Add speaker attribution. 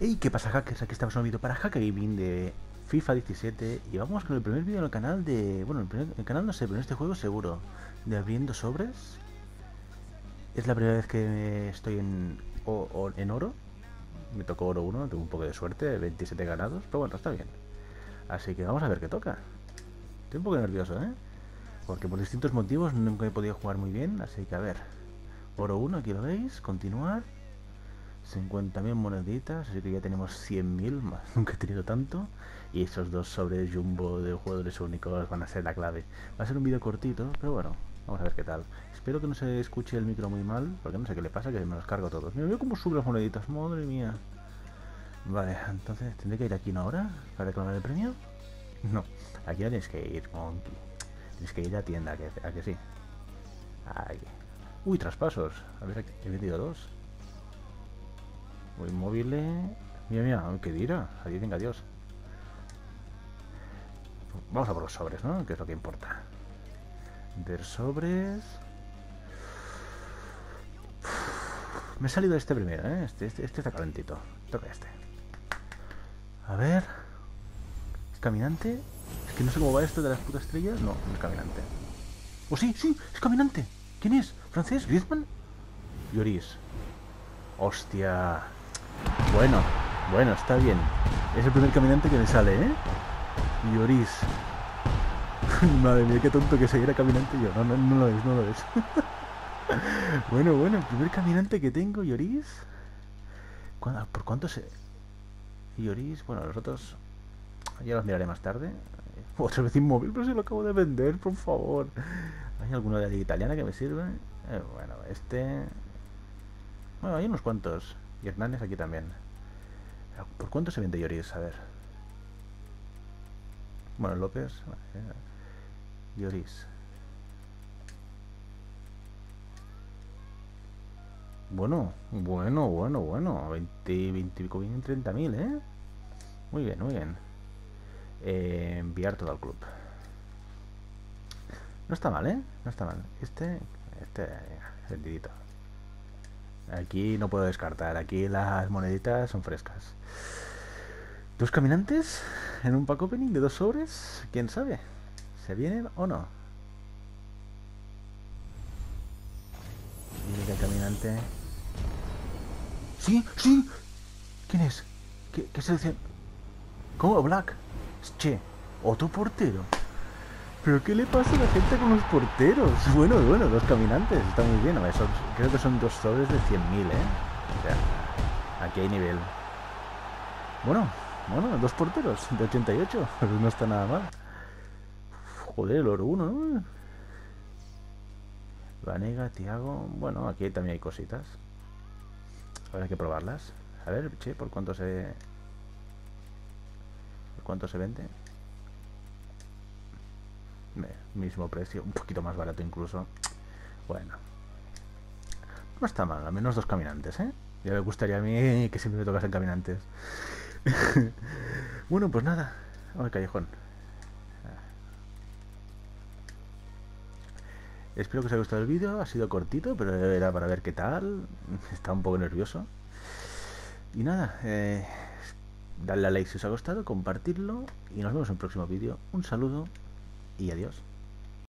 Speaker 1: Hey, ¿qué pasa, hackers? Aquí estamos en un vídeo para Hack Gaming de FIFA 17 y vamos con el primer vídeo en el canal de... Bueno, el canal no sé, pero en este juego seguro. De abriendo sobres. Es la primera vez que estoy en oro. Me tocó oro 1, tuve un poco de suerte, 27 ganados, pero bueno, está bien. Así que vamos a ver qué toca. Estoy un poco nervioso, ¿eh? Porque por distintos motivos nunca he podido jugar muy bien, así que a ver. Oro 1, aquí lo veis, continuar. 50.000 moneditas, así que ya tenemos 100.000, más nunca he tenido tanto. Y esos dos sobres jumbo de jugadores únicos van a ser la clave. Va a ser un vídeo cortito, pero bueno, vamos a ver qué tal. Espero que no se escuche el micro muy mal, porque no sé qué le pasa, que me los cargo todos. Mira, cómo suben las moneditas, madre mía. Vale, entonces, ¿tendré que ir aquí una hora para reclamar el premio? No, aquí no tienes que ir, monkey. Tienes que ir a la tienda, ¿a que sí? Ay. Uy, traspasos. A ver, he metido dos. Inmóviles. Mira, mira, qué dirá. Adiós, venga, adiós. Vamos a por los sobres, ¿no? Que es lo que importa. Ver sobres. Me he salido de este primero, ¿eh? Este está calentito. Toca este. A ver. ¿Es caminante? Es que no sé cómo va esto de las putas estrellas. No, no es caminante. ¡Oh, sí! ¡Sí! ¡Es caminante! ¿Quién es? ¿Francés? ¿Griezmann? Lloris. ¡Hostia! Bueno, está bien. Es el primer caminante que me sale, ¿eh? Lloris. Madre mía, qué tonto que soy, era caminante yo. No lo es, no lo es. Bueno, el primer caminante que tengo, Lloris. ¿Por cuánto se...? Lloris, bueno, los otros ya los miraré más tarde. Otra vez inmóvil, pero si lo acabo de vender, por favor. ¿Hay alguno de la liga italiana que me sirve? Bueno, este... Bueno, hay unos cuantos. Y Hernández aquí también. ¿Por cuánto se vende Lloris? A ver. Bueno, López. Lloris. Bueno. 20 pico, 30.000, ¿eh? Muy bien. Enviar todo al club. No está mal, ¿eh? No está mal. Este vendidito. Aquí no puedo descartar. Aquí las moneditas son frescas. ¿Dos caminantes en un pack opening de 2 sobres? ¿Quién sabe? ¿Se vienen o no? Dime que el caminante... ¡Sí! ¿Quién es? ¿Qué selección? ¿Cómo? Black. Che, otro portero. ¿Pero qué le pasa a la gente con los porteros? Bueno, dos caminantes, está muy bien. Creo que son 2 sobres de 100.000, ¿eh? O sea, aquí hay nivel. Bueno, 2 porteros de 88, pero no está nada mal. Joder, el oro 1, ¿no? Vanega, Thiago... Bueno, aquí también hay cositas. Habrá que probarlas. A ver, che, ¿por cuánto se vende? Mismo precio, un poquito más barato incluso. Bueno, no está mal, al menos 2 caminantes, ¿eh? Ya me gustaría a mí que siempre me tocasen caminantes. Bueno, pues nada, vamos al callejón. Espero que os haya gustado el vídeo, ha sido cortito, pero era para ver qué tal. Estaba un poco nervioso. Y nada, dadle a like si os ha gustado, compartirlo y nos vemos en el próximo vídeo. Un saludo y adiós.